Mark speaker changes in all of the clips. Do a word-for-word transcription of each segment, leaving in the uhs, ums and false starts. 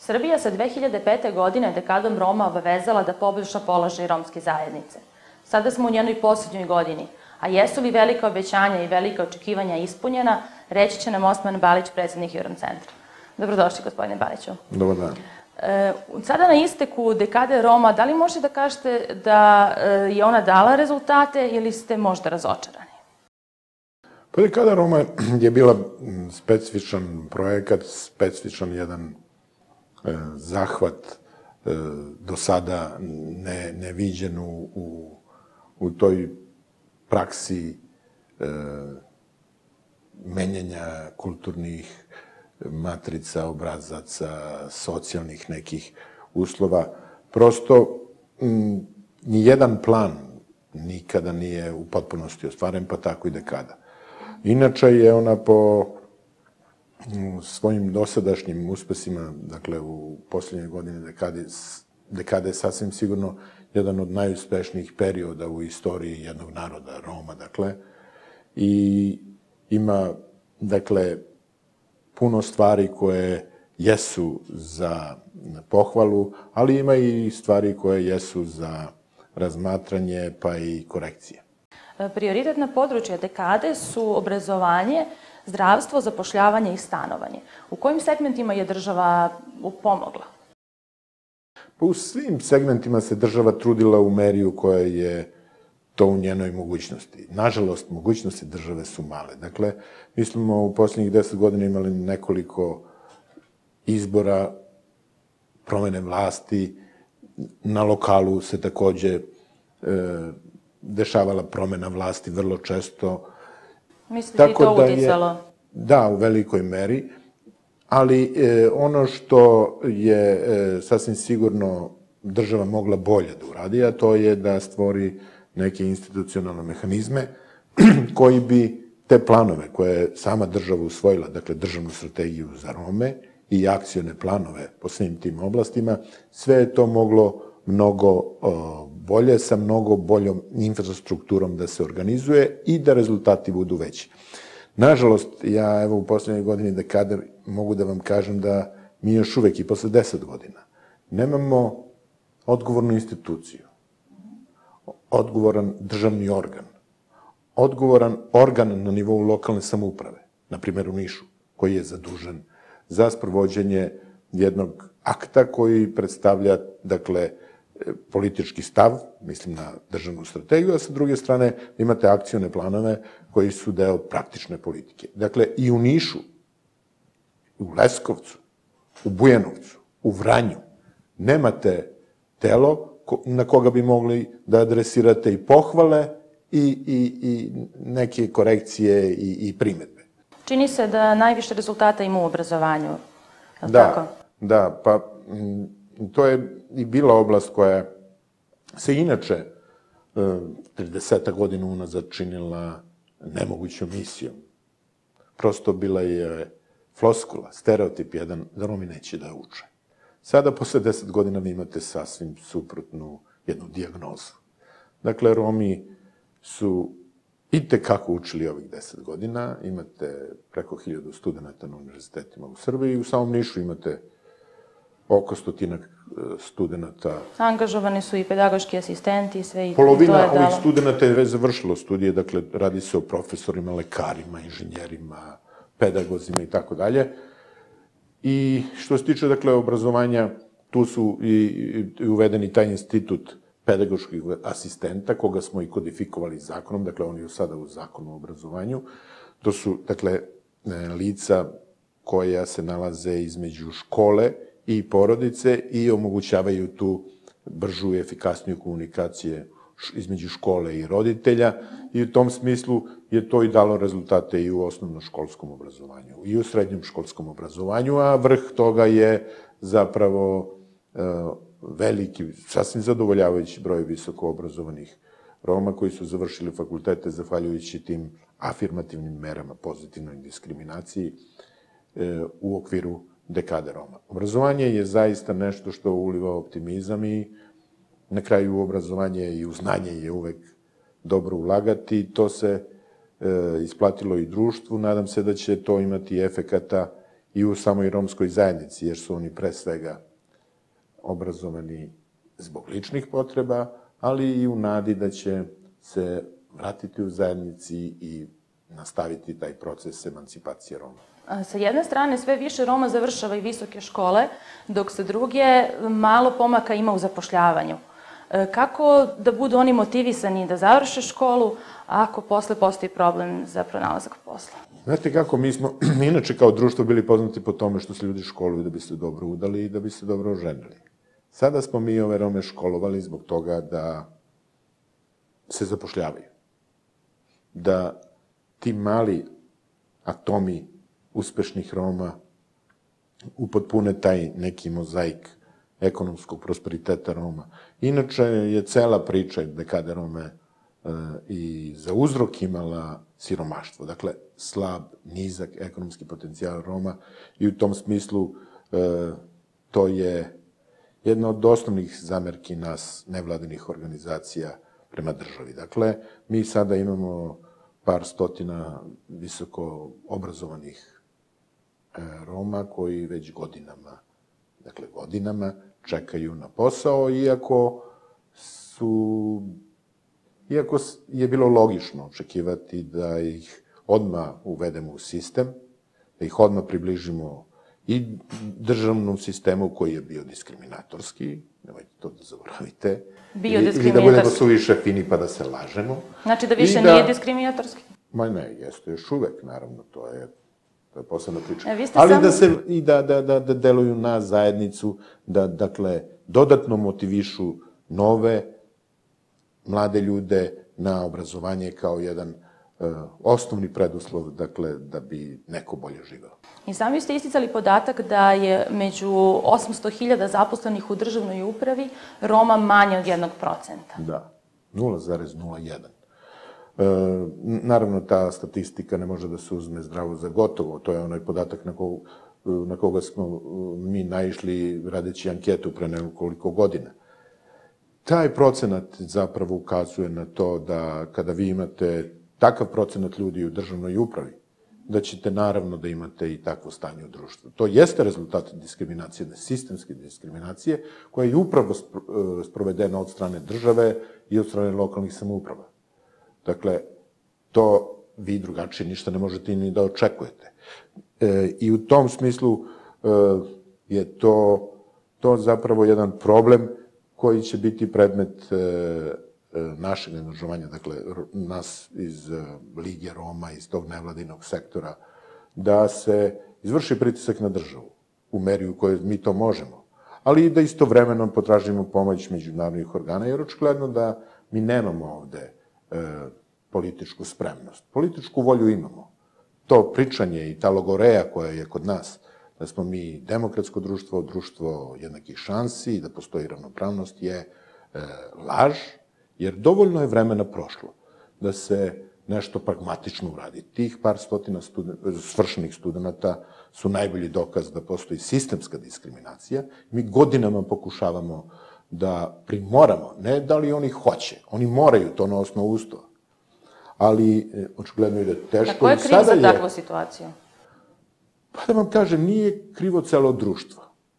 Speaker 1: Srbija se dve hiljade pete. godine dekadom Roma obavezala da poboljša položaj romske zajednice. Sada smo u njenoj posljednjoj godini, a jesu li velika obećanja i velika očekivanja ispunjena, reći će nam Osman Balić, predsednik Euromcentra. Dobrodošli, gospodine Baliću.
Speaker 2: Dobar dan.
Speaker 1: Sada na isteku dekade Roma, da li možete da kažete da je ona dala rezultate ili ste možda razočarani?
Speaker 2: Pa dekada Roma je bila specifičan projekat, specifičan jedan zahvat do sada neviđen u toj praksi menjanja kulturnih matrica, obrazaca, socijalnih nekih uslova. Prosto, nijedan plan nikada nije u potpunosti ostvaren, pa tako i dekada. Inače je ona po svojim dosadašnjim uspesima, dakle u posljednje godine dekade je sasvim sigurno jedan od najuspešnijih perioda u istoriji jednog naroda, Roma, dakle, i ima, dakle, puno stvari koje jesu za pohvalu, ali ima i stvari koje jesu za razmatranje, pa i korekcije.
Speaker 1: Prioritetna područja dekade su obrazovanje, zdravstvo, zapošljavanje i stanovanje. U kojim segmentima je država pomogla?
Speaker 2: Pa u svim segmentima se država trudila u meri u kojoj je to u njenoj mogućnosti. Nažalost, mogućnosti države su male. Dakle, mi smo u posljednjih deset godina imali nekoliko izbora, promene vlasti, na lokalu se takođe dešavala promena vlasti vrlo često.
Speaker 1: Mislite da je to uticalo?
Speaker 2: Da, u velikoj meri, ali ono što je sasvim sigurno država mogla bolje da uradi, a to je da stvori neke institucionalne mehanizme koji bi te planove koje je sama država usvojila, dakle državnu strategiju za Rome i akcione planove po svim tim oblastima, sve je to moglo mnogo bolje, sa mnogo boljom infrastrukturom da se organizuje i da rezultati budu veći. Nažalost, ja evo u posljednjoj godini dekade mogu da vam kažem da mi još uvek i posle deset godina nemamo odgovornu instituciju, odgovoran državni organ, odgovoran organ na nivou lokalne samouprave, na primjer u Nišu, koji je zadužen za sprovođenje jednog akta koji predstavlja, dakle, politički stav, mislim na državnu strategiju, a sa druge strane imate akcione planove koji su deo praktične politike. Dakle, i u Nišu, u Leskovcu, u Bujanovcu, u Vranju, nemate telo na koga bi mogli da adresirate i pohvale i neke korekcije i primetbe.
Speaker 1: Čini se da najviše rezultata ima u obrazovanju, je li tako?
Speaker 2: Da, da, pa to je i bila oblast koja se inače trideset godina unazad činila nemogućom misijom. Prosto bila je floskula, stereotip jedan, da Romi neće da uče. Sada, posle deset godina, vi imate sasvim suprotnu jednu dijagnozu. Dakle, Romi su i tekako učili ovih deset godina, imate preko hiljadu studenta na univerzitetima u Srbiji i u samom Nišu imate oko stotinak studenta.
Speaker 1: Angažovani su i pedagoški asistenti i sve i to je dalo.
Speaker 2: Polovina ovih studenta je već završilo studije, dakle, radi se o profesorima, lekarima, inženjerima, pedagozima i tako dalje. I što se tiče, dakle, obrazovanja, tu su i uvedeni taj institut pedagoških asistenta, koga smo i kodifikovali zakonom, dakle, on je sada u zakonu o obrazovanju. To su, dakle, lica koja se nalaze između škole i porodice i omogućavaju tu bržu i efikasniju komunikaciju između škole i roditelja i u tom smislu je to i dalo rezultate i u osnovnoškolskom obrazovanju i u srednjem školskom obrazovanju, a vrh toga je zapravo veliki, sasvim zadovoljavajući broj visoko obrazovanih Roma koji su završili fakultete zahvaljujući tim afirmativnim merama, pozitivnoj diskriminaciji u okviru dekade Roma. Obrazovanje je zaista nešto što uliva optimizam i na kraju u obrazovanje i u znanje je uvek dobro ulagati. To se isplatilo i društvu. Nadam se da će to imati efekata i u samoj romskoj zajednici, jer su oni pre svega obrazovani zbog ličnih potreba, ali i u nadi da će se vratiti u zajednici i nastaviti taj proces emancipacije Roma.
Speaker 1: Sa jedne strane, sve više Roma završava i visoke škole, dok sa druge malo pomaka ima u zapošljavanju. Kako da budu oni motivisani da završe školu, ako posle postoji problem za pronalazak posla?
Speaker 2: Znate kako, mi smo inače kao društvo bili poznati po tome što se ljudi školuju da bi se dobro udali i da bi se dobro oženili. Sada smo mi ove Rome školovali zbog toga da se zapošljavaju. Da ti mali atomi uspešnih Roma upotpune taj neki mozaik ekonomskog prosperiteta Roma. Inače je cela priča dekade Rome i za uzrok imala siromaštvo. Dakle, slab, nizak ekonomski potencijal Roma i u tom smislu to je jedna od osnovnih zamerki nas, nevladinih organizacija, prema državi. Dakle, mi sada imamo par stotina visoko obrazovanih Roma koji već godinama, dakle godinama, čekaju na posao, iako su, iako je bilo logično očekivati da ih odmah uvedemo u sistem, da ih odmah približimo i državnom sistemu koji je bio diskriminatorski, nemojte to da zaboravite,
Speaker 1: Bio
Speaker 2: ili
Speaker 1: diskriminatorski.
Speaker 2: da budemo suviše fini pa da se lažemo.
Speaker 1: Znači da više nije diskriminatorski?
Speaker 2: Ma ne, jeste još uvek, naravno, to je, to je posebna priča.
Speaker 1: E, vi ste
Speaker 2: Ali
Speaker 1: samo-
Speaker 2: da se, i da, da, da, da deluju na zajednicu, da, dakle, dodatno motivišu nove, mlade ljude na obrazovanje kao jedan uh, osnovni preduslov, dakle, da bi neko bolje živeo.
Speaker 1: I sami ste isticali podatak da je među osamsto hiljada zaposlenih u državnoj upravi Roma manje od jednog procenta.
Speaker 2: Da, nula zarez nula jedan. E, naravno, ta statistika ne može da se uzme zdravo za gotovo. To je onaj podatak na, ko, na koga smo mi naišli radeći anketu pre nekoliko godina. Taj procenat zapravo ukazuje na to da kada vi imate takav procenat ljudi u državnoj upravi, da ćete naravno da imate i takvo stanje u društvu. To jeste rezultat diskriminacije, sistemske diskriminacije, koja je upravo sprovedena od strane države i od strane lokalnih samouprava. Dakle, to vi drugačije ništa ne možete ni da očekujete. E, I u tom smislu e, je to, to zapravo jedan problem koji će biti predmet e, našeg angažovanja, dakle, nas iz Lige Roma, iz tog nevladinog sektora, da se izvrši pritisak na državu u meri u kojoj mi to možemo, ali i da istovremeno potražimo pomoć međunarodnih organa, jer očigledno da mi nemamo ovde e, političku spremnost. Političku volju imamo. To pričanje i ta logoreja koja je kod nas, da smo mi demokratsko društvo, društvo jednakih šansi, da postoji ravnopravnost, je e, laž, jer dovoljno je vremena prošlo da se nešto pragmatično uradi. Tih par stotina studen, svršenih studenta su najbolji dokaz da postoji sistemska diskriminacija. Mi godinama pokušavamo da primoramo, ne da li oni hoće, oni moraju to na osnovu Ustava, ali očigledno ide teško.
Speaker 1: A ko je kriv za takvu situaciju?
Speaker 2: Pa da vam kažem, nije krivo celo društvo.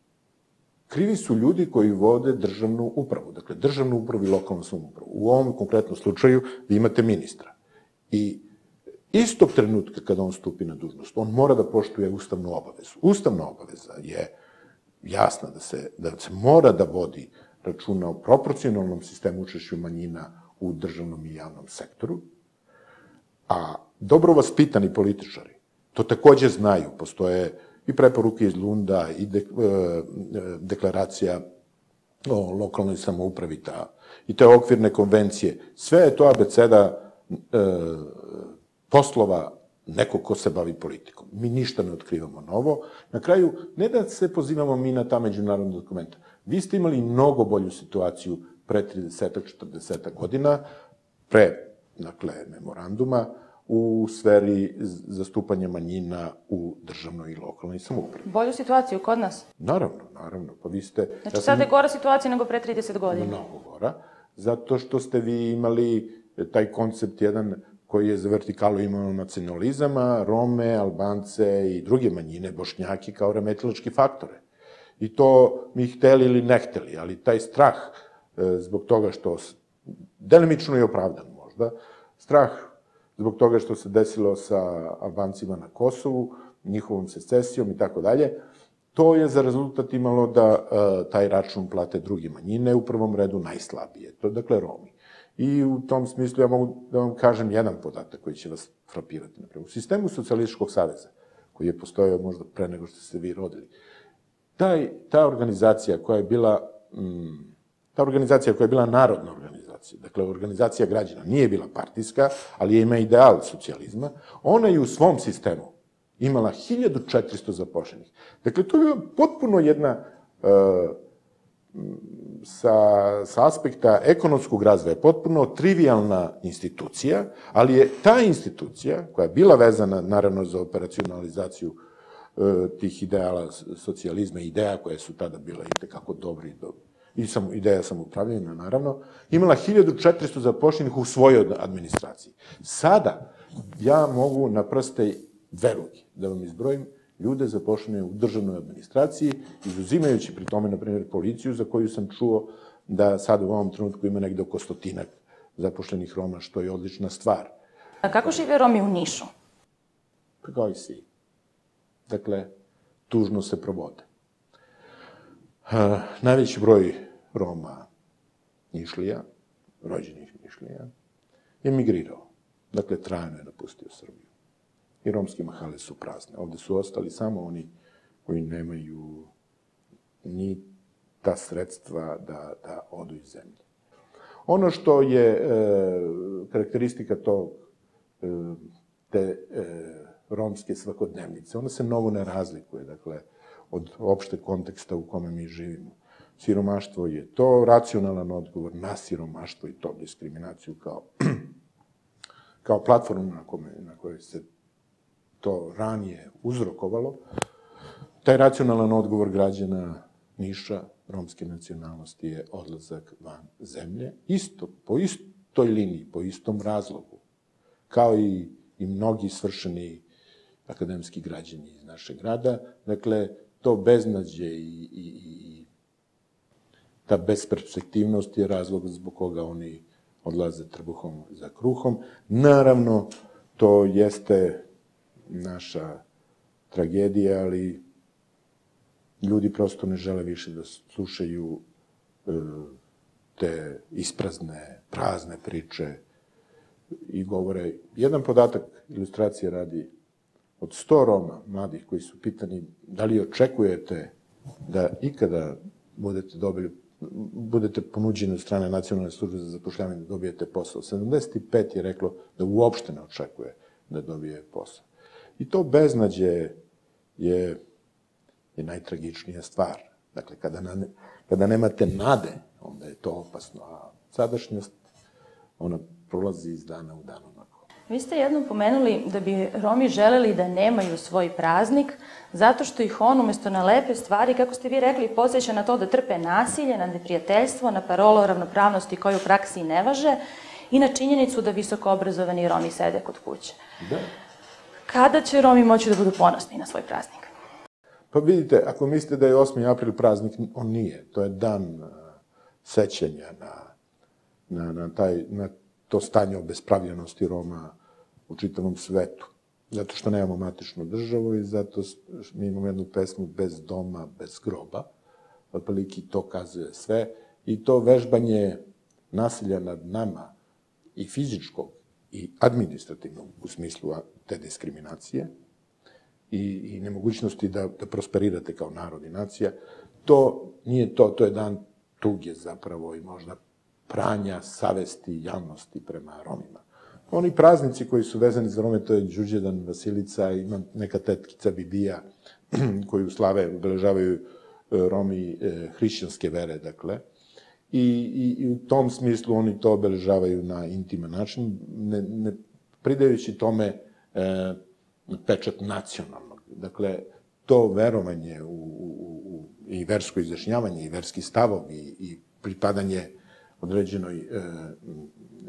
Speaker 2: Krivi su ljudi koji vode državnu upravu, dakle državnu upravu i lokalnu samoupravu. U ovom konkretnom slučaju vi imate ministra. I istog trenutka kada on stupi na dužnost, on mora da poštuje ustavnu obavezu. Ustavna obaveza je jasna da se, da se mora da vodi računa o proporcionalnom sistemu učešću manjina u državnom i javnom sektoru, a dobro vaspitani političari to takođe znaju. Postoje i preporuke iz Lunda, i de, e, deklaracija o lokalnoj samoupravi, ta, i te okvirne konvencije. Sve je to abeceda e, poslova nekog ko se bavi politikom. Mi ništa ne otkrivamo novo. Na kraju, ne da se pozivamo mi na ta međunarodna dokumenta. Vi ste imali mnogo bolju situaciju pre trideset do četrdeset godina, pre, dakle, memoranduma, u sferi zastupanja manjina u državnoj i lokalnoj samoupravi.
Speaker 1: Bolju situaciju kod nas?
Speaker 2: Naravno, naravno. Pa vi ste...
Speaker 1: Znači, sada je gora situacija nego pre trideset godina.
Speaker 2: Mnogo gora, zato što ste vi imali taj koncept jedan koji je za vertikalu imao nacionalizama, Rome, Albance i druge manjine, Bošnjaki kao remetilački faktore. I to mi hteli ili ne hteli, ali taj strah zbog toga što, delimično je opravdan možda, strah zbog toga što se desilo sa Albancima na Kosovu, njihovom secesijom i tako dalje, to je za rezultat imalo da taj račun plate druge manjine, u prvom redu najslabije, to je dakle Romi. I u tom smislu ja mogu da vam kažem jedan podatak koji će vas frapirati. U sistemu Socijalističkog saveza, koji je postojao možda pre nego što ste se vi rodili, taj, ta organizacija koja je bila, mm, ta organizacija koja je bila narodna organizacija, dakle organizacija građana, nije bila partijska, ali je ima ideal socijalizma, ona je u svom sistemu imala hiljadu četiristo zaposlenih. Dakle, to je potpuno jedna, uh, sa, sa aspekta ekonomskog razvoja, potpuno trivialna institucija, ali je ta institucija, koja je bila vezana, naravno, za operacionalizaciju uh, tih ideala socijalizma, ideja koje su tada bile itekako dobri i dobri, i sam, ideja samoupravljanja, naravno, imala hiljadu četiristo zaposlenih u svojoj administraciji. Sada, ja mogu na prste dve ruke da vam izbrojim ljude zaposlene u državnoj administraciji, izuzimajući pri tome, na primjer, policiju, za koju sam čuo da sad u ovom trenutku ima negde oko stotinak zaposlenih Roma, što je odlična stvar.
Speaker 1: A kako žive Romi u Nišu?
Speaker 2: Pa kao i svi. Dakle, tužno se provode. Uh, najveći broj Roma Nišlija, rođenih Nišlija, je migrirao. Dakle, trajno je napustio Srbiju. I romske mahale su prazne. Ovde su ostali samo oni koji nemaju ni ta sredstva da, da odu iz zemlje. Ono što je e, karakteristika tog, e, te e, romske svakodnevnice, ona se mnogo ne razlikuje, dakle, od opšte konteksta u kome mi živimo. Siromaštvo je to, racionalan odgovor na siromaštvo i to diskriminaciju kao, kao platformu na, kome, na kojoj se to ranije uzrokovalo. Taj racionalan odgovor građana Niša, romske nacionalnosti, je odlazak van zemlje, isto, po istoj liniji, po istom razlogu, kao i, i mnogi svršeni akademski građani iz našeg grada. Dakle, to beznađe i, i, i ta besperspektivnost je razlog zbog koga oni odlaze trbuhom za kruhom. Naravno, to jeste naša tragedija, ali ljudi prosto ne žele više da slušaju e, te isprazne, prazne priče i govore. Jedan podatak, ilustracije radi, od sto Roma mladih koji su pitani da li očekujete da ikada budete dobili, budete ponuđeni od strane Nacionalne službe za zapošljavanje da dobijete posao. sedamdeset pet je reklo da uopšte ne očekuje da dobije posao. I to beznađe je, je najtragičnija stvar. Dakle, kada, na, kada nemate nade, onda je to opasno. A sadašnjost, ona prolazi iz dana u dan onako.
Speaker 1: Vi ste jednom pomenuli da bi Romi želeli da nemaju svoj praznik, zato što ih on umesto na lepe stvari, kako ste vi rekli, podsjeća na to da trpe nasilje, na neprijateljstvo, na parolu o ravnopravnosti koju u praksi ne važe i na činjenicu da visoko obrazovani Romi sede kod kuće.
Speaker 2: Da.
Speaker 1: Kada će Romi moći da budu ponosni na svoj praznik?
Speaker 2: Pa vidite, ako mislite da je osmi april praznik, on nije. To je dan uh, sećanja na, na, na, taj, na to stanje obespravljenosti Roma u čitavom svetu. Zato što nemamo matičnu državu i zato mi imamo jednu pesmu bez doma, bez groba. Otprilike to kazuje sve. I to vežbanje nasilja nad nama i fizičkog i administrativnog u smislu te diskriminacije i, i nemogućnosti da, da prosperirate kao narod i nacija, to nije to, to je dan tuge zapravo i možda pranja savesti i javnosti prema Romima. Oni praznici koji su vezani za Rome, to je Đurđedan, Vasilica, ima neka tetkica Bibija koju slave, obeležavaju Romi eh, hrišćanske vere, dakle. I, i, I u tom smislu oni to obeležavaju na intiman način, ne, ne pridajući tome e, pečat nacionalnog. Dakle, to verovanje u, u, u, i versko izjašnjavanje, i verski stavovi, i pripadanje određenoj e,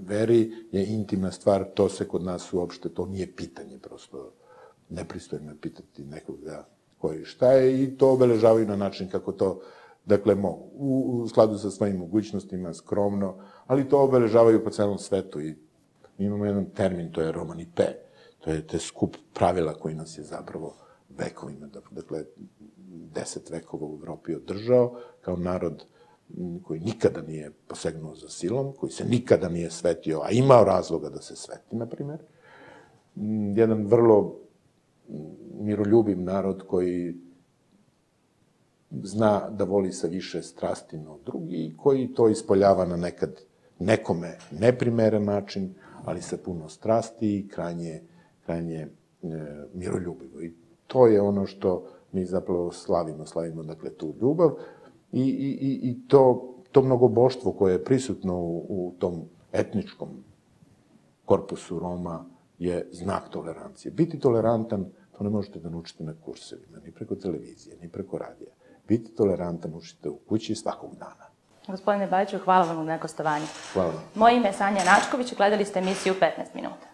Speaker 2: veri je intimna stvar, to se kod nas uopšte, to nije pitanje, prosto nepristojno je pitati nekoga ko je šta je i to obeležavaju na način kako to, dakle, mogu, u, u skladu sa svojim mogućnostima, skromno, ali to obeležavaju po celom svetu i imamo jedan termin, to je romanipe, to je te skup pravila koji nas je zapravo vekovima, dakle, deset vekova u Evropi održao, kao narod koji nikada nije posegnuo za silom, koji se nikada nije svetio, a imao razloga da se sveti, na primer. Jedan vrlo miroljubiv narod koji zna da voli sa više strasti no drugi i koji to ispoljava na nekad nekome neprimeren način, ali sa puno strasti i krajnje, krajnje e, miroljubivo. I to je ono što mi zapravo slavimo, slavimo, dakle, tu ljubav i, i, i to, to mnogoboštvo koje je prisutno u, u tom etničkom korpusu Roma je znak tolerancije. Biti tolerantan, to ne možete da naučite na kursevima, ni preko televizije, ni preko radija. Biti tolerantan učite u kući svakog dana.
Speaker 1: Gospodine Bajiću, hvala vam na gostovanju.
Speaker 2: Hvala vam.
Speaker 1: Moje ime je Sanja Načković, gledali ste emisiju petnaest minuta.